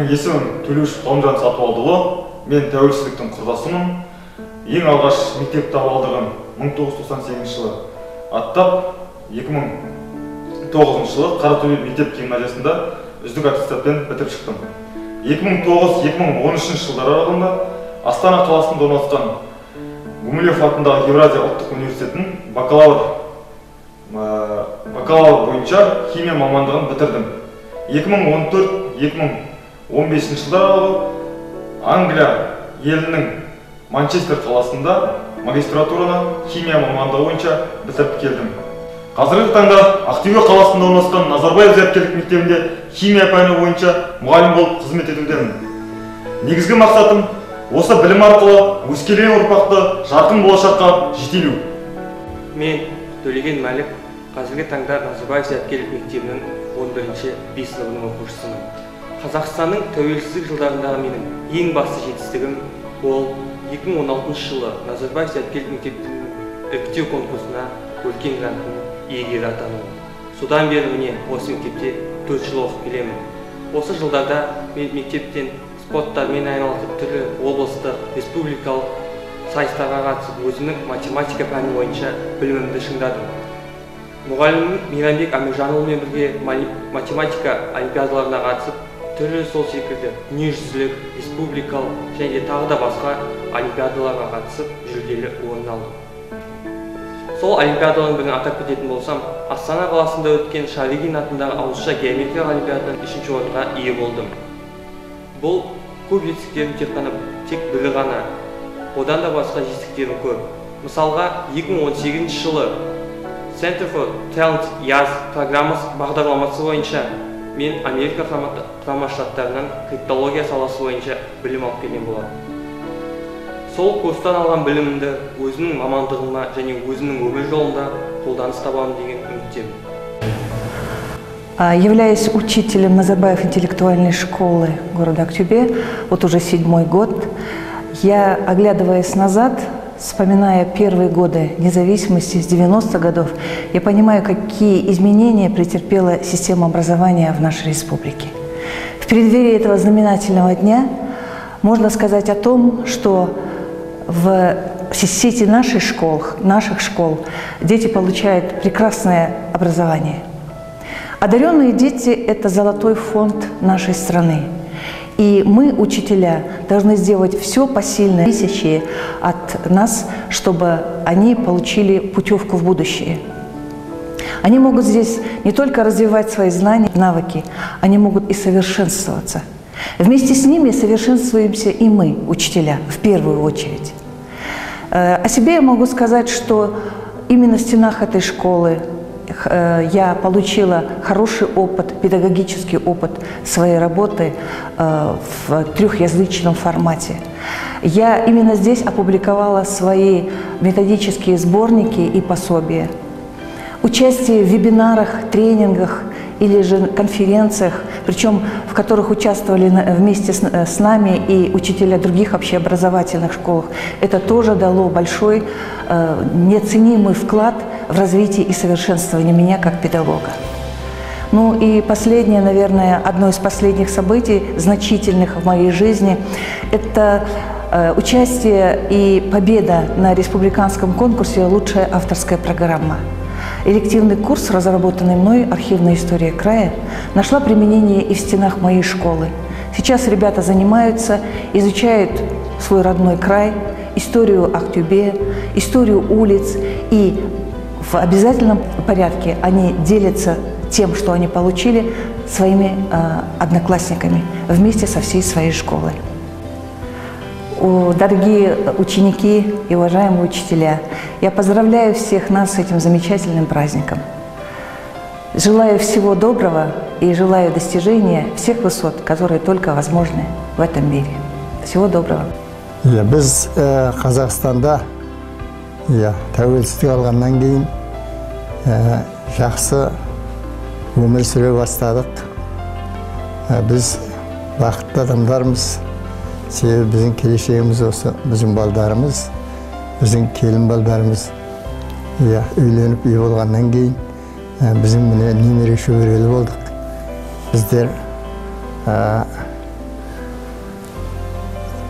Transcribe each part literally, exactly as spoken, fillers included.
Менің есімім Төлеушов Ғалымжан Сатыбалдыұлы. Мен тәуелсіздіктің құрдасымын. Ең алғаш мектеп табалдырығын мың тоғыз жүз тоқсан сегізінші жылы аттап, екі мың тоғызыншы жылы Қаратөбе мектеп гимназиясында үздік аттестатпен бітіріп шықтым. екі мың тоғыз - екі мың он үшінші жылдар аралығында Астана қаласында орналасқан Гумилев атындағы Евразия ұлттық университетінің бакалавр бакалавр бойынша химия мамандығын бітірдім. екі мың он төрт - екі мың он бесінші жылдар аралығы Англия елінің Манчестер қаласында магистратураны химия мамандығы бойынша бітіріп келдім. Қазіргі таңда Ақтөбе қаласында орналасқан Назарбаев зияткерлік мектебінде химия пәні бойынша мұғалім болып қызмет етудемін. Негізгі мақсатым осы білім арқылы өскелең ұрпақты жарқын болашаққа жетелеу. Мен Төлеген Мәлік, қазіргі таңда Назарбаев зияткерлік мектебінің он бірінші б сыныбының оқушысымын. Қазақстанның тәуелсіздік жылдарындағы менің ең басты жетістігім ол екі мың он алтыншы жылы Назарбаев зияткерлік мектебінің іріктеу конкурсына үлкен гранттың иегері атануым. Содан бері міне осы мектепте төрт жыл оқып келемін. Осы жылдарда мен мектептен спорттармен айналысып, түрлі облыстық, республикалық сайыстарға қатысып, өзімнің математика пәні бойынша білімімді шыңдадым. Мұғалімім Мейрамбек Әміржанұлымен бірге математика олимпиадаларына қатысып, түрлі сол секілді дүниежүзілік, республикалық және тағы да басқа олимпиадаларға қатысып, жүлделі орын алдым. Сол олимпиадалардың бірін атап кететін болсам, Астана қаласында өткен Шаригин атындағы ауызша геометрия олимпиададан үшінші орынға ие болдым. Бұл көп жетістіктерім тек қана тек бірі ғана, одан да басқа жетістіктерім көп. Мысалға, екі мың он сегізінші жылы Center for Talent яз программасы бағдарламасы бойынша мен Америка құрама штаттарынан криптология саласы бойынша білім алып келген болатын. Сол курстан алған білімімді өзімнің мамандығыма және өзімнің өмір жолында қолданыс табамын деген үміттемін. Являясь учителем Назарбаев интеллектуальной школы города Актюбе, вот уже седьмой год, я, оглядываясь назад, вспоминая первые годы независимости с девяностых годов, я понимаю, какие изменения претерпела система образования в нашей республике. В преддверии этого знаменательного дня можно сказать о том, что в сети наших школ, наших школ дети получают прекрасное образование. Одаренные дети – это золотой фонд нашей страны. И мы, учителя, должны сделать все посильное, зависящее от нас, чтобы они получили путевку в будущее. Они могут здесь не только развивать свои знания, навыки, они могут и совершенствоваться. Вместе с ними совершенствуемся и мы, учителя, в первую очередь. О себе я могу сказать, что именно в стенах этой школы я получила хороший опыт, педагогический опыт своей работы в трехязычном формате. Я именно здесь опубликовала свои методические сборники и пособия. Участие в вебинарах, тренингах или же конференциях, причем в которых участвовали вместе с нами и учителя других общеобразовательных школ, это тоже дало большой, неоценимый вклад в развитие и совершенствование меня как педагога. Ну и последнее, наверное, одно из последних событий, значительных в моей жизни, это участие и победа на республиканском конкурсе «Лучшая авторская программа». Элективный курс, разработанный мной, «Архивная история края», нашла применение и в стенах моей школы. Сейчас ребята занимаются, изучают свой родной край, историю Актюбе, историю улиц, и в обязательном порядке они делятся тем, что они получили, своими э, одноклассниками вместе со всей своей школой. Дорогие ученики и уважаемые учителя, я поздравляю всех нас с этим замечательным праздником. Желаю всего доброго и желаю достижения всех высот, которые только возможны в этом мире. Всего доброго. Biz Қазақстанда тәуелсіздік алғаннан кейін жақсы өмір сүре бастадық. Біз бақытты адамдармыз. Себебі біздің келешегіміз осы, біздің балдарымыз, біздің келін балдарымыз үйленіп үй болғаннан кейін біздің міне немере шөберелі болдық. Біздер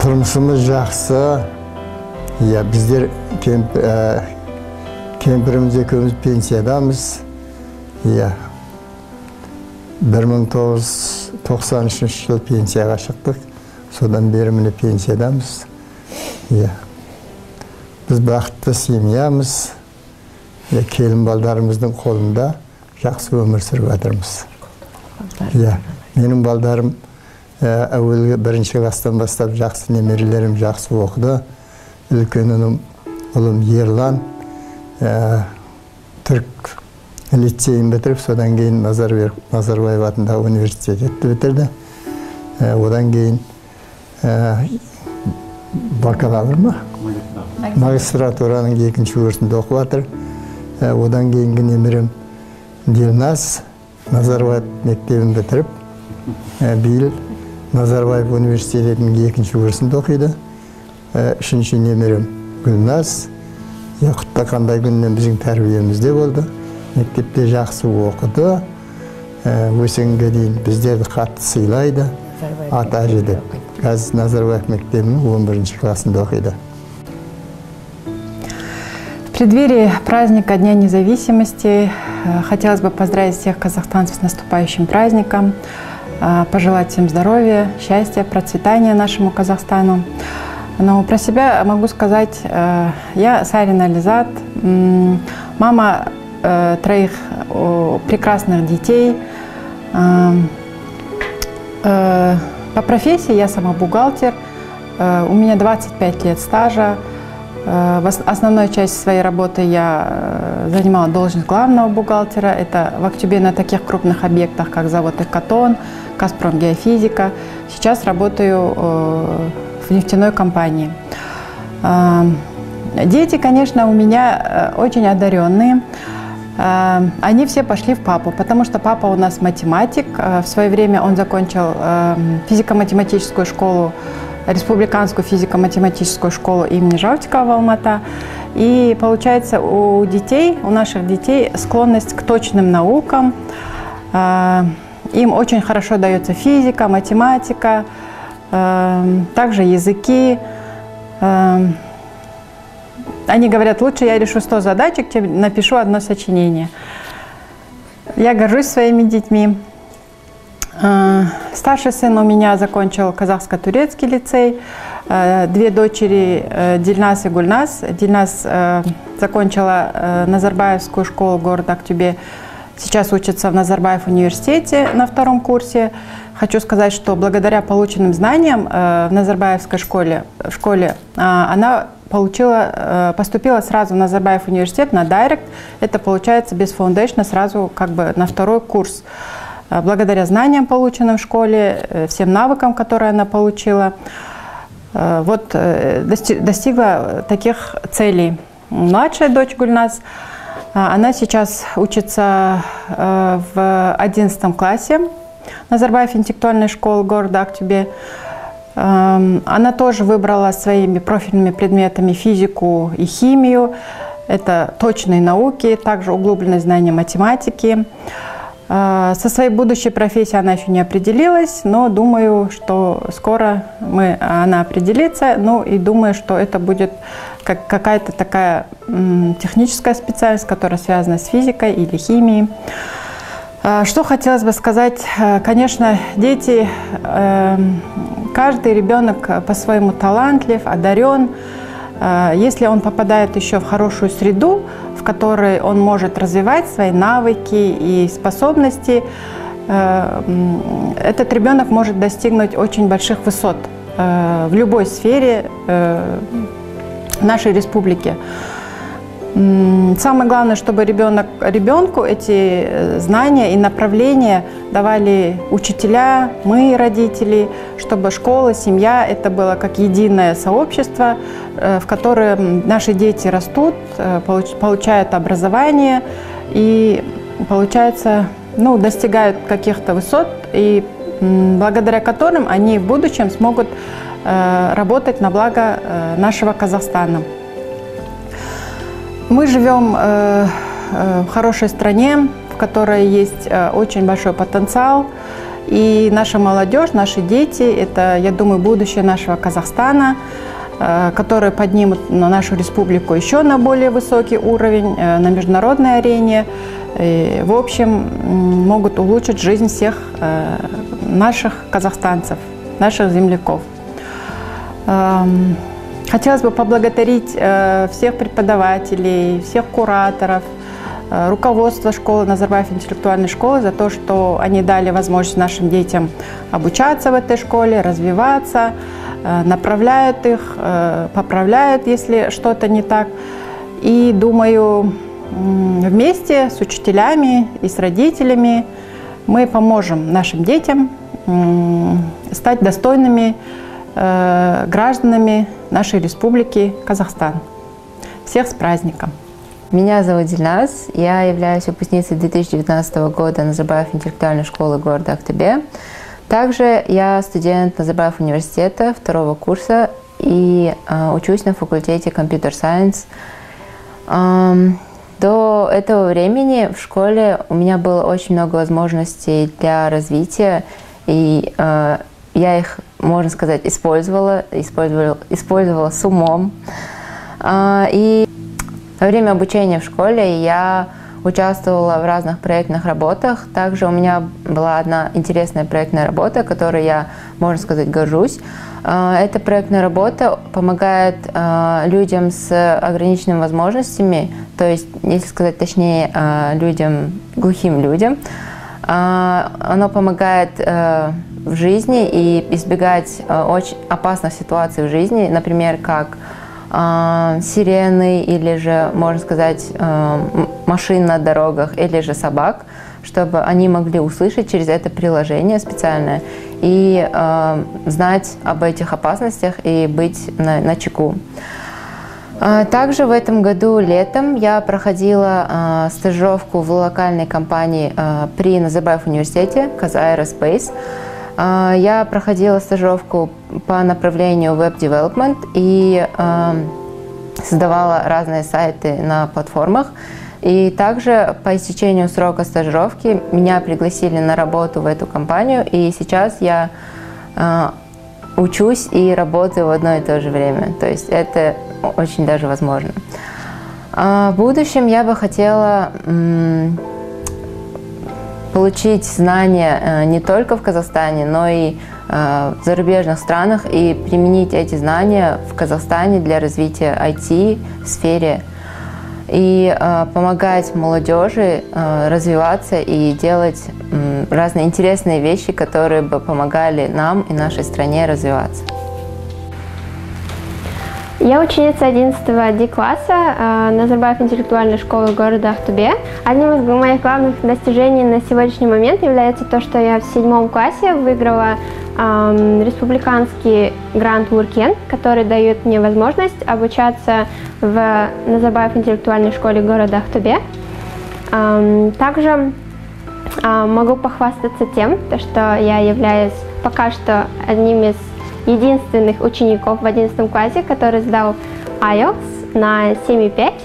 Тұрмысымыз жақсы. Я біздер кемпіріміз екеуміз пенсиядамыз. Я бір мың тоғыз жүз тоқсан үшінші жыл пенсияға шықтық. Содан бері міне пенсиядамыз. Я біз бақытты семьямыз. Я келін балдарымыздың қолында жақсы өмір сүріп жатырмыз. Я менің балдарым әуелгі бірінші класстан бастап жақсы, немерелерім жақсы оқыды. Үлкен ұлым Ерлан түрік лицейін бітіріп, содан кейін Назарбаев атындағы университетті бітірді. Одан кейін бакалавр ма? Магистратураның екінші курсында оқып жатыр. Одан кейінгі немерем Дилназ Назарбаев мектебін бітіріп, биыл Назарбаев университетінің екінші курсында оқиды. Үшінші немерем Гүлназ. Яқытта қандай күннен біздің тәрбиемізде болды. Мектепте жақсы оқыды. Өсенге дейін біздерді қатты сыйлайды. Ата әже деп. Қазір Назарбаев мектебінің он бірінші классында оқиды. В преддверии праздника Дня независимости хотелось бы поздравить всех казахстанцев с наступающим праздником, пожелать всем здоровья, счастья, процветания нашему Казахстану. Но про себя могу сказать, я Сарина Лизат, мама троих прекрасных детей. По профессии я сама бухгалтер, у меня двадцать пять лет стажа. Основную часть своей работы я занимала должность главного бухгалтера. Это в Актюбе на таких крупных объектах, как завод Экатон, Газпром Геофизика. Сейчас работаю в нефтяной компании. Дети, конечно, у меня очень одаренные. Они все пошли в папу, потому что папа у нас математик. В свое время он закончил физико-математическую школу, республиканскую физико-математическую школу имени Жаутикова в Алматы. И получается, у детей, у наших детей склонность к точным наукам. Им очень хорошо дается физика, математика, также языки. Они говорят, лучше я решу сто задачек, чем напишу одно сочинение. Я горжусь своими детьми. Старший сын у меня закончил казахско-турецкий лицей. Две дочери, Дильназ и Гульназ. Дильназ закончила Назарбаевскую школу города Актюбе. Сейчас учится в Назарбаев университете на втором курсе. Хочу сказать, что благодаря полученным знаниям в Назарбаевской школе, в школе она получила, поступила сразу в Назарбаев университет на директ. Это получается без фаундейшна сразу как бы на второй курс. Благодаря знаниям, полученным в школе, всем навыкам, которые она получила, вот достигла таких целей. Младшая дочь Гульназ, она сейчас учится в одиннадцатом классе Назарбаев интеллектуальной школы города Актюбе. Она тоже выбрала своими профильными предметами физику и химию. Это точные науки, также углубленное знание математики. Со своей будущей профессией она еще не определилась, но думаю, что скоро мы, она определится. Ну и думаю, что это будет как какая-то такая техническая специальность, которая связана с физикой или химией. Что хотелось бы сказать, конечно, дети, каждый ребенок по-своему талантлив, одарен. Если он попадает еще в хорошую среду, в которой он может развивать свои навыки и способности, этот ребенок может достигнуть очень больших высот в любой сфере нашей республики. Самое главное, чтобы ребенок, ребенку эти знания и направления давали учителя, мы, родители, чтобы школа, семья, это было как единое сообщество, в котором наши дети растут, получают образование и, получается, ну, достигают каких-то высот, и благодаря которым они в будущем смогут работать на благо нашего Казахстана. Мы живем э, э, в хорошей стране, в которой есть э, очень большой потенциал. И наша молодежь, наши дети – это, я думаю, будущее нашего Казахстана, которые поднимут нашу республику еще на более высокий уровень на международной арене. И, в общем, могут улучшить жизнь всех наших казахстанцев, наших земляков. Хотелось бы поблагодарить всех преподавателей, всех кураторов, руководство школы, Назарбаев интеллектуальной школы за то, что они дали возможность нашим детям обучаться в этой школе, развиваться, направляют их, поправляют, если что-то не так. И думаю, вместе с учителями и с родителями мы поможем нашим детям стать достойными гражданами нашей республики Казахстан. Всех с праздником! Меня зовут Дильназ, я являюсь выпускницей две тысячи девятнадцатого года Назарбаев интеллектуальной школы города Актобе. Также я студент Назарбаев университета второго курса и э, учусь на факультете Computer Science. Эм, до этого времени в школе у меня было очень много возможностей для развития, и э, я их, можно сказать, использовала, использовала, использовала с умом. Э, и во время обучения в школе я участвовала в разных проектных работах. Также у меня была одна интересная проектная работа, которой я, можно сказать, горжусь. Эта проектная работа помогает людям с ограниченными возможностями, то есть, если сказать точнее, людям, глухим людям. Оно помогает в жизни и избегать очень опасных ситуаций в жизни, например, как сирены или же, можно сказать, машин на дорогах или же собак, чтобы они могли услышать через это приложение специальное и э, знать об этих опасностях и быть на, на чеку. Также в этом году летом я проходила э, стажировку в локальной компании э, при Назарбаев университете Kaz Aerospace. Я проходила стажировку по направлению Web Development и э, создавала разные сайты на платформах. И также по истечению срока стажировки меня пригласили на работу в эту компанию, и сейчас я э, учусь и работаю в одно и то же время. То есть это очень даже возможно. А в будущем я бы хотела м, получить знания не только в Казахстане, но и в зарубежных странах и применить эти знания в Казахстане для развития ай ти-сфере и помогать молодежи развиваться и делать разные интересные вещи, которые бы помогали нам и нашей стране развиваться. Я ученица одиннадцатого Д-класса э, Назарбаев интеллектуальной школы города Актобе. Одним из моих главных достижений на сегодняшний момент является то, что я в седьмом классе выиграла э, республиканский грант Уркен, который дает мне возможность обучаться в Назарбаев интеллектуальной школе города Актобе. Э, также э, могу похвастаться тем, что я являюсь пока что одним из единственных учеников в одиннадцатом классе, который сдал ай эл ти эс на семь и пять.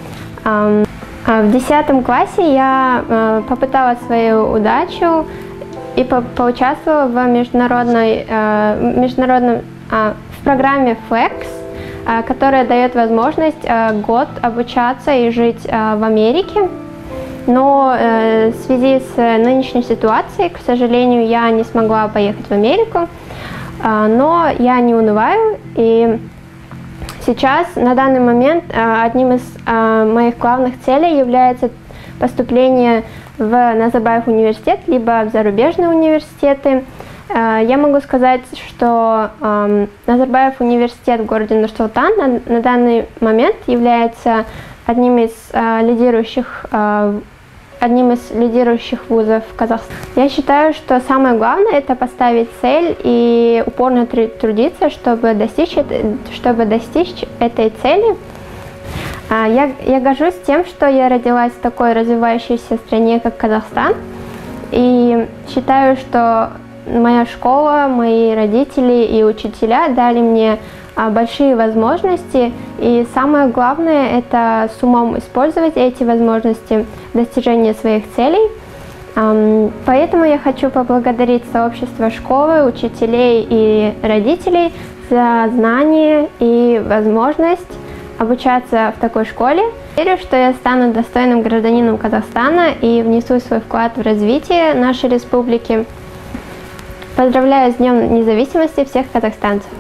В десятом классе я попытала свою удачу и по поучаствовала в международной, международном, в программе флекс, которая дает возможность год обучаться и жить в Америке. Но в связи с нынешней ситуацией, к сожалению, я не смогла поехать в Америку. Но я не унываю, и сейчас, на данный момент, одним из моих главных целей является поступление в Назарбаев университет, либо в зарубежные университеты. Я могу сказать, что Назарбаев университет в городе Нур-Султан на, на данный момент является одним из лидирующих одним из лидирующих вузов в Казахстане. Я считаю, что самое главное – это поставить цель и упорно трудиться, чтобы достичь, чтобы достичь этой цели. Я, я горжусь тем, что я родилась в такой развивающейся стране, как Казахстан, и считаю, что моя школа, мои родители и учителя дали мне большие возможности, и самое главное – это с умом использовать эти возможности в достижении своих целей. Поэтому я хочу поблагодарить сообщество школы, учителей и родителей за знания и возможность обучаться в такой школе. Верю, что я стану достойным гражданином Казахстана и внесу свой вклад в развитие нашей республики. Поздравляю с Днем независимости всех казахстанцев!